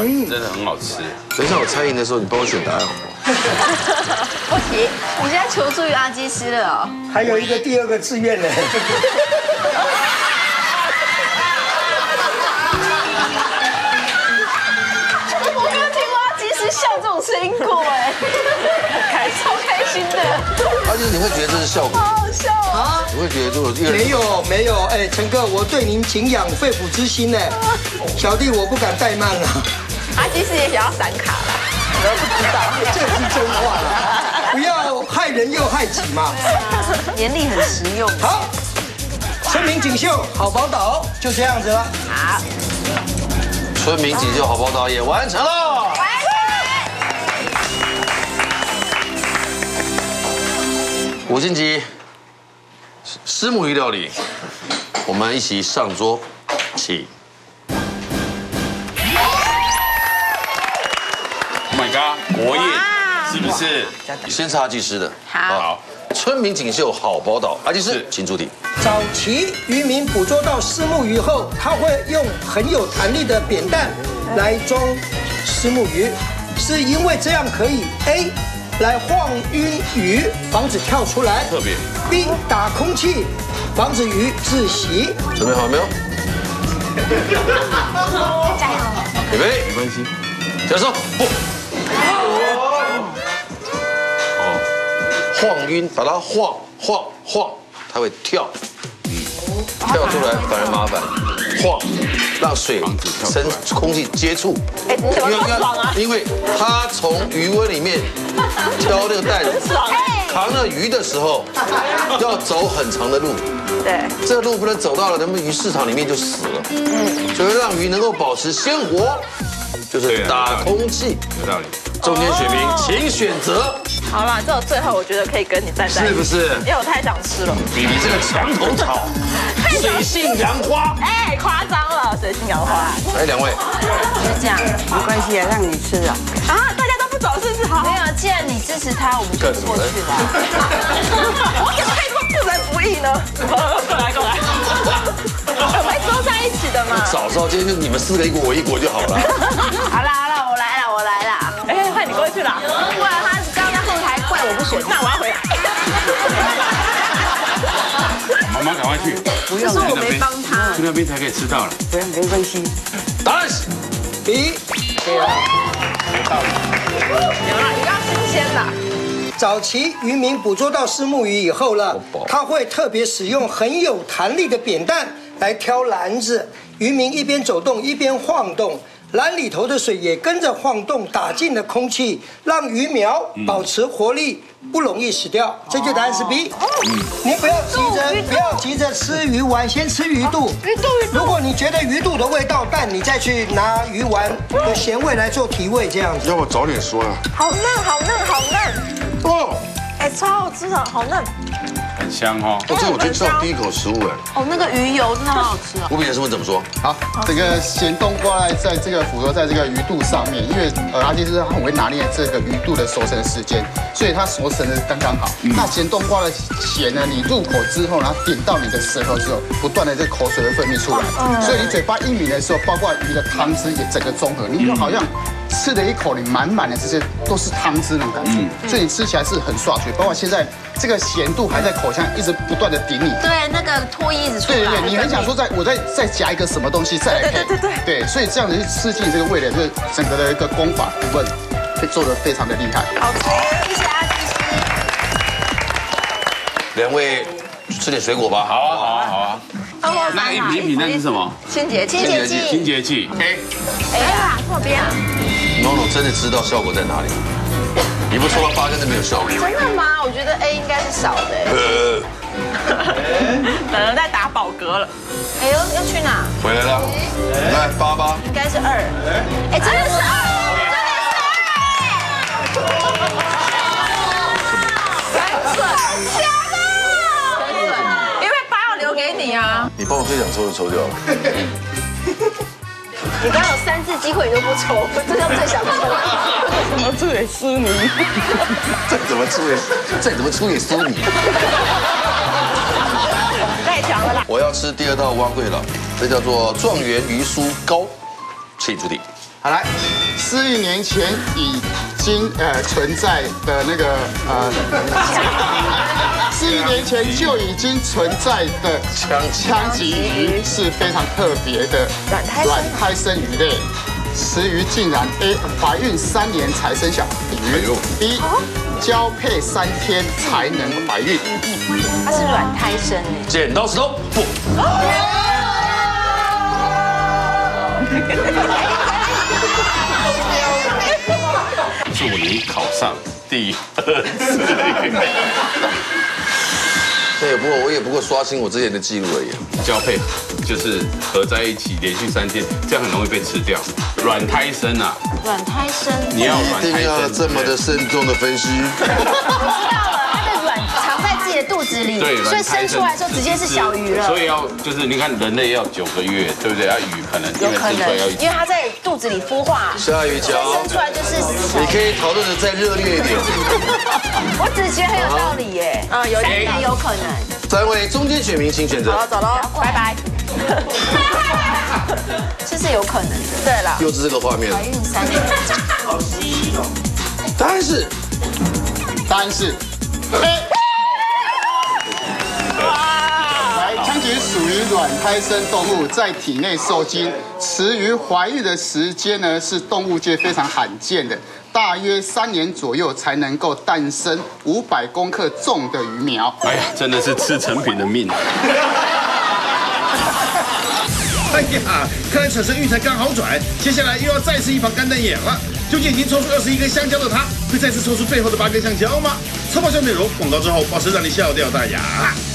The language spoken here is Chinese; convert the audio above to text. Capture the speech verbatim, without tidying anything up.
真的很好吃。 等一下我猜赢的时候，你帮我选答案好不好？ 不行，你现在求助于阿基师了哦。 还有一个第二个志愿呢。 我没有听过阿基师笑这种声音过哎，开超开心的。 阿基师，你会觉得这是效果？ 好好笑啊！ 你会觉得如果一个人没有没有，哎，陈哥，我对您敬仰肺腑之心呢。小弟我不敢怠慢了。 阿基师也想要闪卡啦，我都不知道。 这是真话啦，不要害人又害己嘛。 严厉很实用。 好，村民锦绣好宝岛就这样子了。 好， 村民锦绣好报道也完成了。 完五星级虱目鱼料理，我们一起上桌，起。 Oh my god， 国宴是不是？ 先是阿技师的。 好。 村民锦绣好宝岛，阿技师，请出题。 早期渔民捕捉到虱目鱼后，他会用很有弹力的扁担来装虱目鱼，是因为这样可以 A 来晃晕鱼，防止跳出来； 特别 B 打空气，防止鱼窒息。 准备好了没有？ 加油！ 预备， 没关系。 教授，不。 晃晕，把它晃晃晃，它会跳，跳出来反而麻烦。晃，让水跟空气接触。 哎，你怎么那么爽啊？ 因为它从鱼温里面挑那个袋子，扛了鱼的时候要走很长的路。 对， 这个路不能走到了，咱们鱼市场里面就死了。嗯，所以让鱼能够保持鲜活，就是打空气。 有道理。 中间选民，请选择。 好了，这最后我觉得可以跟你站在一起， 是不是？ 因为我太想吃了。 比你这个墙头草，水性杨花。 哎，夸张了，水性杨花。 来，两位， 就这样， 没关系啊，让你吃啊。 啊，大家都不走，是不是？好，没有，既然你支持他，我们就过去了。我怎么可以这么不仁不义呢？过来，过来，我们都在一起的嘛。 早知道今天就你们四个一国我一国就好了。 好啦好啦，我来了，我来了。哎，换你过去了，不然他刚刚在后台怪我不选，那我要回来。 妈妈赶快去， 不用， 是我没帮他。 去那边才可以吃到了。 不用，没关系。 答案是 B。 有道理。 有啦，比较新鲜的。 早期渔民捕捉到虱目鱼以后了，他会特别使用很有弹力的扁担来挑篮子。渔民一边走动一边晃动，篮里头的水也跟着晃动，打进了空气，让鱼苗保持活力，不容易死掉。这就答案是 B。您不要急着，不要急着吃鱼丸，先吃鱼肚。 鱼肚，鱼肚。 如果你觉得鱼肚的味道淡，你再去拿鱼丸的咸味来做提味，这样子。 要我早点说啊。 好嫩，好嫩，好嫩。 哦， 哎，超好吃的，好嫩。 很香哦。 我这我觉得吃到第一口食物哎。 哦，那个鱼油真的好好吃哦。 吴炳仁师傅怎么说？ 好，这个咸冬瓜在这个捕捉在这个鱼肚上面，因为呃阿基师他很会拿捏这个鱼肚的熟成时间，所以它熟成的刚刚好。那咸冬瓜的咸呢，你入口之后，然后点到你的舌头之后，不断的这口水会分泌出来，所以你嘴巴一抿的时候，包括鱼的汤汁也整个综合，你就好像吃了一口，你满满的这些都是汤汁那种感觉，所以你吃起来是很爽嘴。包括现在这个咸度还在口腔一直不断的顶你。 对，那个唾液一直出来。 对对对，你很想说再我再再加一个什么东西再来配。 对对对对。 对，所以这样子去吃进这个味蕾，就是整个的一个功法部分，会做得非常的厉害。 好吃，谢谢阿基师。 两位吃点水果吧。 好啊，好啊，好啊。那一品一品那是什么？ 清洁清洁剂。 清洁剂。 哎，哎呀，错边啊。 NONO真的知道效果在哪里。你不说八真的没有效果。 真的吗？我觉得 A 应该是少的。呃。可能在打饱嗝了。哎呦，要去哪？ 回来了。来八八。 应该是二。哎，真的是二，真的是二。三寸，假的。因为八要留给你啊。 你帮我最想抽就抽掉了。 你刚刚有三次机会你都不抽，这叫最想抽。 怎么出也输你？ 再怎么出也再怎么出也输你。 太强了啦！ 我要吃第二道蛙桂了，这叫做状元鱼酥糕，请出题。 好来，四亿年前已经呃存在的那个呃，四亿年前就已经存在的枪枪鲫鱼是非常特别的软胎生软胎生鱼类。雌鱼竟然 A 怀孕三年才生小鱼 ，B 交配三天才能怀孕。 它是软胎生哎。 剪刀石头布。 是我能考上第二次。 对，不过我也不过刷新我之前的记录而已。 交配就是合在一起，连续三天，这样很容易被吃掉。软胎生啊， 软胎生， 你要软胎一定要生， 这么的慎重的分析。 我知道了，它的卵藏在自己的肚子里， 对， 所以生出来的时候直接是小鱼了。 所以要就是你看人类要九个月，对不对？要鱼可能有可能， 要因为它在肚子里孵化， 下雨桥， 生出来就是小你可以讨论的再热烈一点。 我只是觉得很有道理耶。嗯，有点有可能。 三位中间选民，请选择。 好了，走喽，拜拜。这是有可能的。对了， 又是这个画面。 怀孕三年。 答案是， 答案是 A。来，枪鲫鱼属于软胎生动物，在体内受精。雌鱼怀孕的时间呢，是动物界非常罕见的，大约三年左右才能够诞生五百公克重的鱼苗。 哎呀，真的是吃成品的命。 哎呀，看来产生运才刚好转，接下来又要再次一房干瞪眼了。究竟已经抽出二十一根香蕉的他，会再次抽出最后的八根香蕉吗？超爆笑内容，广告之后，保持让你笑掉大牙。